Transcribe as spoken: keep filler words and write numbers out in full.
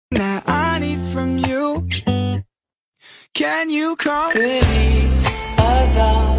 that I need from you. Can you come? Pretty other